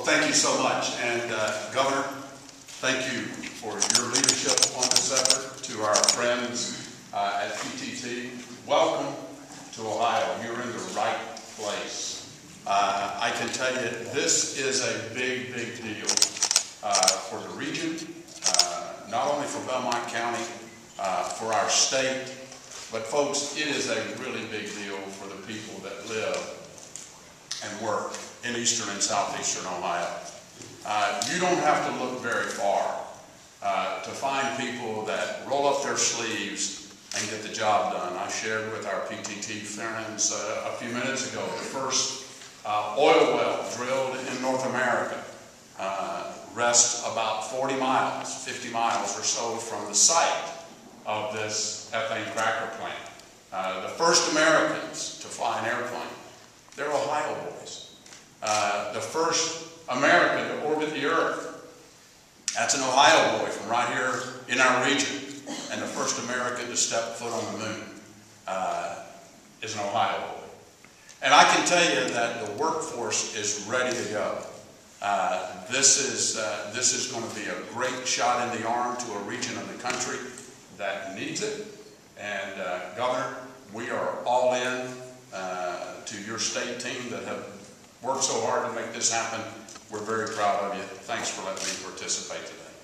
thank you so much. And Governor, thank you for your leadership on this effort. To our friends at PTT, welcome to Ohio. You're in the right place. I can tell you this is a big, big deal for the region, not only for Belmont County, for our state, but folks, it is a really big deal for the people that live and work in eastern and southeastern Ohio. You don't have to look very far to find people that roll up their sleeves and get the job done. I shared with our PTT friends a few minutes ago the first oil well drilled in North America rests about 40 miles, 50 miles or so from the site of this ethane cracker plant. The first Americans to fly an airplane, they're Ohio boys. The first American to orbit the Earth, that's an Ohio boy from right here in our region. And the first American to step foot on the moon is an Ohio boy. And I can tell you that the workforce is ready to go. This is going to be a great shot in the arm to a region of the country that needs it. And Governor, we are all in to your state team that have worked so hard to make this happen. We're very proud of you. Thanks for letting me participate today.